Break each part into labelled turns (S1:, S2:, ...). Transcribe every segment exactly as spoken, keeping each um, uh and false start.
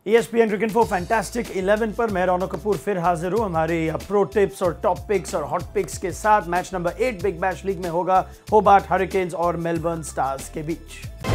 S1: ESPNcricinfo fantastic eleven पर मैं रौनक कपूर फिर हाजिर हूं हमारी प्रो टिप्स और टॉप पिक्स और हॉट पिक्स के साथ। Match number eight Big Bash League में होगा होबार्ट हरिकेन्स और मेलबर्न स्टार्स के बीच।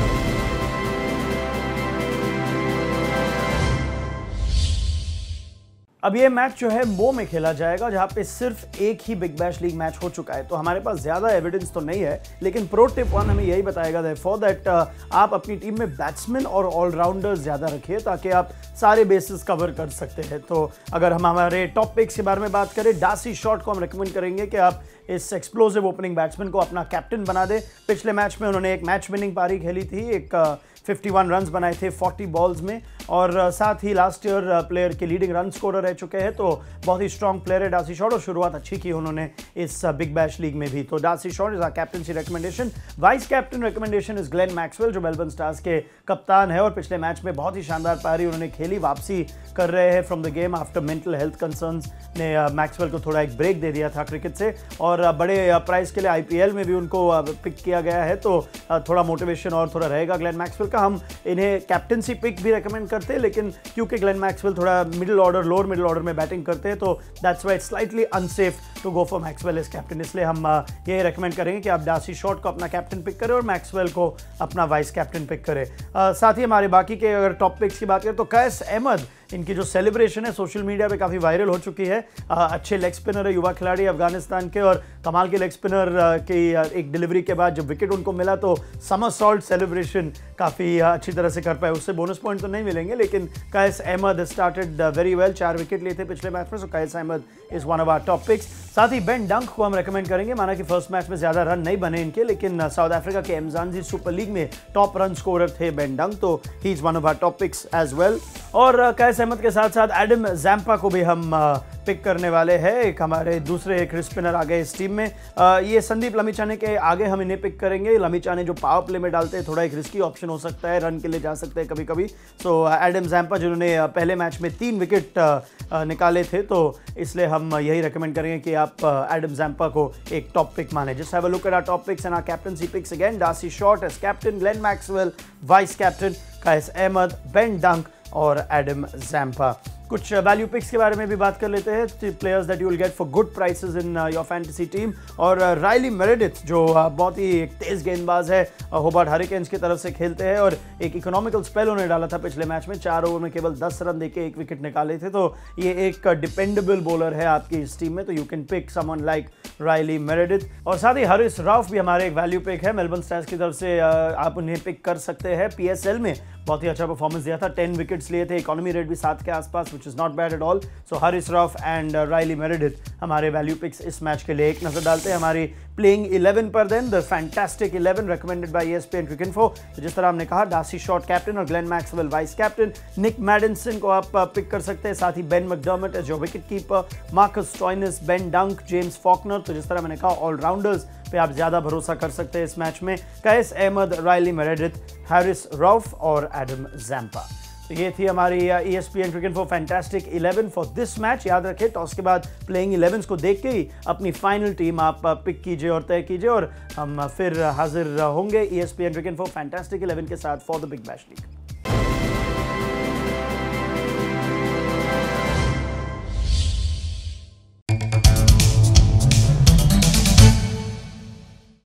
S1: अब ये मैच जो है मो में खेला जाएगा, जहां पे सिर्फ एक ही बिग बैश लीग मैच हो चुका है, तो हमारे पास ज्यादा एविडेंस तो नहीं है, लेकिन प्रो टिप वन हमें यही बताएगा फॉर दैट आप अपनी टीम में बैट्समैन और ऑलराउंडर्स ज्यादा रखिए ताकि आप सारे बेसिस कवर कर सकते हैं। तो अगर हम हमारे टॉप पिक्स के बारे में बात करें, डार्सी शॉट को हम रिकमेंड करेंगे कि आप इस एक्सप्लोसिव ओपनिंग बैट्समैन को अपना कैप्टन बना दे। पिछले मैच में उन्होंने एक मैच विनिंग पारी खेली थी, एक इक्यावन रन्स बनाए थे चालीस बॉल्स में, और साथ ही लास्ट ईयर प्लेयर के लीडिंग रन स्कोरर रह चुके हैं, तो बहुत ही स्ट्रॉन्ग प्लेयर है डार्सी शॉट और शुरुआत अच्छी की उन्होंने इस बिग बैश लीग में भी। तो Darcy Short is our captaincy recommendation. Vice captain recommendation is Glenn Maxwell, जो मेलबर्न स्टार्स के कप्तान है और पिछले मैच में बहुत ही शानदार पारी उन्होंने खेली। वापसी कर रहे हैं from the game after mental health concerns ने मैक्सवेल को थोड़ा एक ब्रेक दे दिया था क्रिकेट से, और बड़े प्राइस के लिए आईपीएल में भी उनको पिक किया गया है, तो थोड़ा मोटिवेशन और थोड़ा रहेगा ग्लेन मैक्सवेल का। हम इन्हें कैप्टनसी पिक भी रेकमेंड करते हैं, लेकिन क्योंकि ग्लेन मैक्सवेल थोड़ा middle order lower middle order में बैटिंग करते हैं, तो that's why it's slightly unsafe to go for Maxwell as captain. इसलिए हम ये रेकमेंड करेंगे कि आप डार्सी शॉट को अपना कैप्टन पिक करें और मैक्सवेल को अपना वाइस कैप्टन पिक करें। साथ ही हमारे बाकी के अगर टॉप पिक्स की बात करें तो कैस अहमद, इनकी जो सेलिब्रेशन है सोशल मीडिया पे काफ़ी वायरल हो चुकी है। अच्छे लेग स्पिनर है, युवा खिलाड़ी अफगानिस्तान के, और कमाल के लेग स्पिनर की एक डिलीवरी के बाद जब विकेट उनको मिला तो समरसॉल्ट सेलिब्रेशन काफ़ी अच्छी तरह से कर पाए। उससे बोनस पॉइंट तो नहीं मिलेंगे, लेकिन Qais Ahmad started very well, चार विकेट लिए थे पिछले मैच में, so Qais Ahmad is one of our top picks. साथ ही बेन डंक को हम रेकमेंड करेंगे, माना कि फर्स्ट मैच में ज्यादा रन नहीं बने इनके, लेकिन साउथ अफ्रीका के एमजानजी सुपर लीग में टॉप रन स्कोरर थे बेन डंक, तो he is one of our top picks as well. और कैस अहमद के साथ साथ एडम जैम्पा को भी हम पिक करने वाले हैं। एक हमारे दूसरे एक स्पिनर आ गए इस टीम में, आ, ये संदीप लमिचाने के आगे हम इन्हें पिक करेंगे। लमिचाने जो पावर प्ले में डालते हैं, थोड़ा एक रिस्की ऑप्शन हो सकता है, रन के लिए जा सकते हैं कभी कभी। सो एडम जैम्पा जिन्होंने पहले मैच में तीन विकेट निकाले थे, तो इसलिए हम यही रेकमेंड करेंगे कि आप एडम जैम्पा को एक टॉप पिक माने। Just have a look at our top picks and our captaincy picks again. Darcy Short as captain, Glenn Maxwell vice captain, Qais Ahmad, Ben Dunk और एडम जैम्पा। कुछ वैल्यू पिक्स के बारे में भी बात कर लेते हैं, players that you will get for good prices in your fantasy team. और रायली मेरेडिथ जो uh, बहुत ही एक तेज गेंदबाज है, होबार्ट हरिकेन्स की तरफ से खेलते हैं, और एक इकोनॉमिकल स्पेल उन्होंने डाला था पिछले मैच में, चार ओवर में केवल दस रन देके एक विकेट निकाले थे, तो ये एक डिपेंडेबल बॉलर है आपकी इस टीम में, तो you can pick someone like Riley Meredith. और साथ ही हारिस राउफ भी हमारे एक वैल्यू पिक है, मेलबर्न स्टार्स की तरफ से uh, आप उन्हें पिक कर सकते हैं। पीएसएल में बहुत ही अच्छा परफॉर्मेंस दिया था, टेन विकेट्स लिए थे, इकोनॉमी रेट भी सात के आसपास, which is not bad at all. So Haris Rauf and Riley Meredith हमारे वैल्यू पिक्स इस मैच के लिए। एक नजर डालते हैं हमारी प्लेइंग इलेवन पर then, the fantastic eleven recommended by ESPNcricinfo. तो जिस तरह हमने कहा, डार्सी शॉट कैप्टन और Glenn Maxwell vice captain, Nick Maddinson को आप पिक कर सकते हैं, साथ ही Ben McDermott as your wicket keeper, Marcus Stoinis, Ben डंक, जेम्स फॉकनर। तो जिस तरह मैंने कहा, ऑलराउंडर्स पे आप ज्यादा भरोसा कर सकते हैं इस मैच में, कैस अहमद, रायली मेरेडिथ, हारिस राउफ और एडम जैम्पा। तो ये थी हमारी ESPNcricinfo fantastic eleven for this match. याद रखें, टॉस के बाद प्लेइंग इलेवंस को देख के ही अपनी फाइनल टीम आप पिक कीजिए और तय कीजिए, और हम फिर हाजिर होंगे ईएसपीएनक्रिसिन्फो फैंटास्टिक इलेवन के साथ for the Big Bash league.